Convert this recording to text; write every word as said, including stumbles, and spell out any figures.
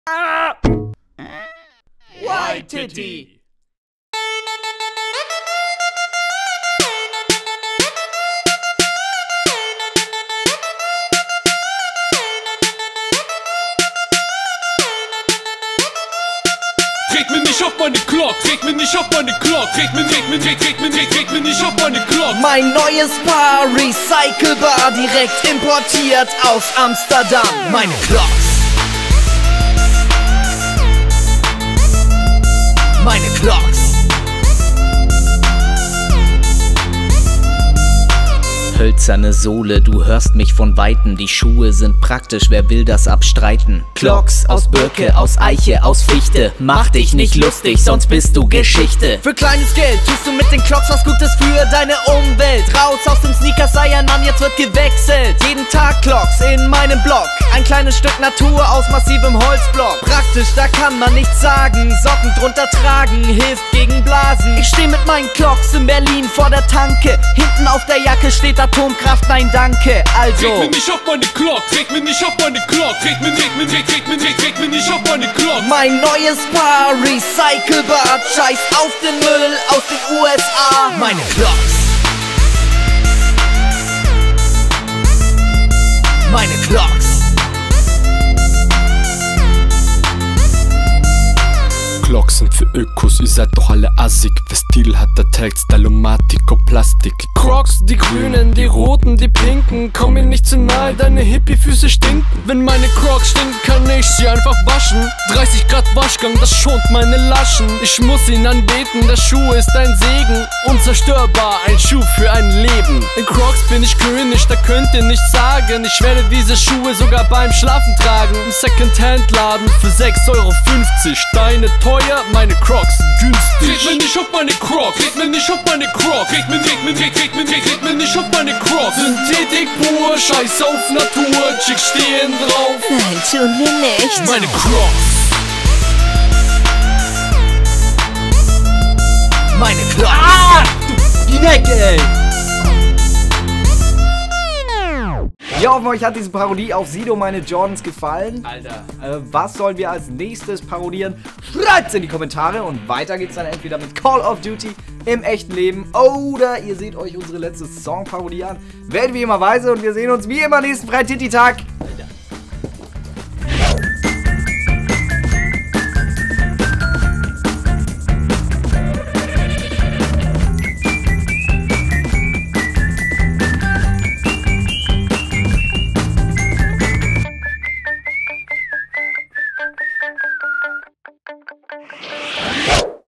Ah! White Titty! Tret mir nicht auf meine Glock, tret mir nicht auf meine Glock, tret mir, tret mir, tret, tret mir, tret, tret mir nicht auf meine Glock. Mein neues Paar, recycelbar, direkt importiert aus Amsterdam. Meine Glocks. Meine Glocks. Hölzerne Sohle, du hörst mich von Weitem. Die Schuhe sind praktisch, wer will das abstreiten? Glocks aus Birke, aus Eiche, aus Fichte. Mach dich nicht lustig, sonst bist du Geschichte. Für kleines Geld tust du mit den Glocks was Gutes für deine Umwelt. Raus aus dem Sneaker, sei ein Mann, jetzt wird gewechselt. Jeden Tag Glocks in meinem Block. Ein kleines Stück Natur aus massivem Holzblock. Praktisch, da kann man nichts sagen. Socken drunter tragen, hilft gegen Blasen. Ich steh mit meinen Glocks in Berlin vor der Tanke. Hinten auf der Jacke steht Atomkraft, nein danke, also Tret mir nicht auf meine Glock, tret mir nicht auf meine Glock, tret mir, tret mir, tret, tret mir, tret, tret mir nicht auf meine Glock. Mein neues Paar, recycelbar, scheiß auf den Müll aus den U S A. Meine Glocks. Meine Glocks. Glocks sind für Ökos, ihr seid doch alle assig. Wer Stil hat, der trägt Stylomatik und Plastik. Crocs, die grünen, die roten, die pinken. Komm mir nicht zu nahe, deine Hippie-Füße stinken. Wenn meine Crocs stinken, kann ich sie einfach waschen. dreißig Grad Waschgang, das schont meine Laschen. Ich muss ihn anbeten, der Schuh ist ein Segen. Unzerstörbar, ein Schuh für ein Leben. In Crocs bin ich König, da könnt ihr nichts sagen. Ich werde diese Schuhe sogar beim Schlafen tragen. Im Second-Hand-Laden für sechs Euro fünfzig. Deine teuer, meine Crocs günstig. Tret mir nicht auf meine Crocs, tret mir nicht auf meine Crocs, tret mir, tret mir, tret, tret mir, tret, tret mir nicht auf meine Crocs. Synthetik pur, scheiß auf Natur, Chicks stehen drauf. Nein, tun wir nicht. Meine Crocs. Meine Glocks. Ah! Du Ginecke, ey! Wir hoffen, euch hat diese Parodie auf Sido meine Jordans gefallen. Alter. Äh, was sollen wir als nächstes parodieren? Schreibt's in die Kommentare und weiter geht's dann entweder mit Call of Duty im echten Leben oder ihr seht euch unsere letzte Song-Parodie an. Werden wie immer weise und wir sehen uns wie immer nächsten Freitag.